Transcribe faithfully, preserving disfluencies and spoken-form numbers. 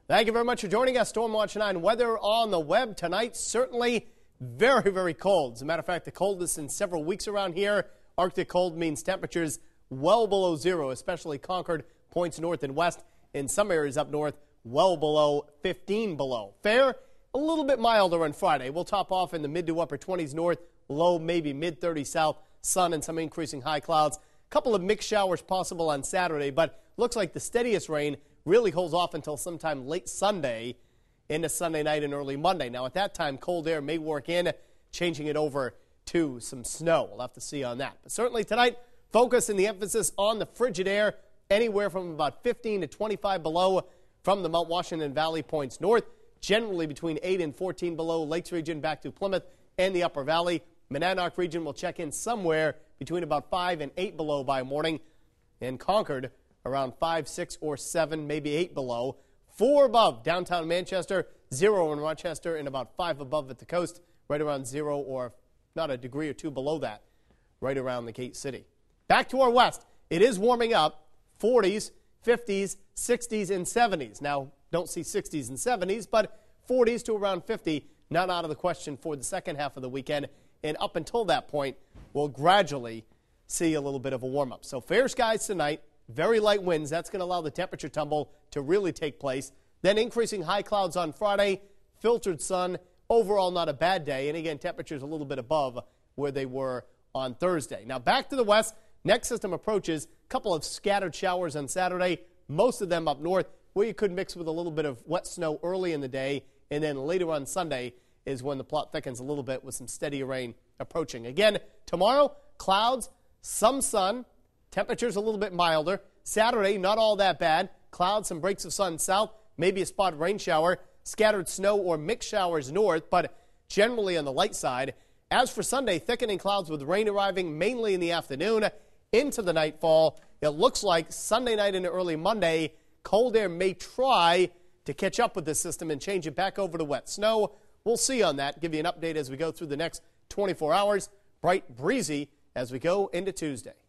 Thank you very much for joining us. Stormwatch nine weather on the web tonight. Certainly very, very cold. As a matter of fact, the coldest in several weeks around here. Arctic cold means temperatures well below zero, especially Concord, points north and west. In some areas up north, well below fifteen below. Fair, a little bit milder on Friday. We'll top off in the mid to upper twenties north, low maybe mid thirties south. Sun and some increasing high clouds. A couple of mixed showers possible on Saturday, but looks like the steadiest rain really holds off until sometime late Sunday into Sunday night and early Monday. Now, at that time, cold air may work in, changing it over to some snow. We'll have to see on that. But certainly tonight, focus and the emphasis on the frigid air, anywhere from about fifteen to twenty-five below from the Mount Washington Valley points north, generally between eight and fourteen below. Lakes region back to Plymouth and the Upper Valley. Monadnock region will check in somewhere between about five and eight below by morning. And Concord, around five, six, or seven, maybe eight below. Four above downtown Manchester, zero in Rochester, and about five above at the coast, right around zero or not a degree or two below that, right around the Gate City. Back to our west. It is warming up, forties, fifties, sixties, and seventies. Now, don't see sixties and seventies, but forties to around fifty, not out of the question for the second half of the weekend. And up until that point, we'll gradually see a little bit of a warm-up. So fair skies tonight, very light winds. That's going to allow the temperature tumble to really take place. Then increasing high clouds on Friday, filtered sun, overall not a bad day. And again, temperatures a little bit above where they were on Thursday. Now back to the west. Next system approaches, a couple of scattered showers on Saturday, most of them up north, where you could mix with a little bit of wet snow early in the day. And then later on Sunday is when the plot thickens a little bit with some steady rain approaching. Again, tomorrow, clouds, some sun, temperatures a little bit milder. Saturday, not all that bad. Clouds, some breaks of sun south, maybe a spot rain shower, scattered snow or mixed showers north, but generally on the light side. As for Sunday, thickening clouds with rain arriving mainly in the afternoon into the nightfall. It looks like Sunday night into early Monday, cold air may try to catch up with this system and change it back over to wet snow. We'll see on that, give you an update as we go through the next twenty-four hours. Bright, breezy as we go into Tuesday.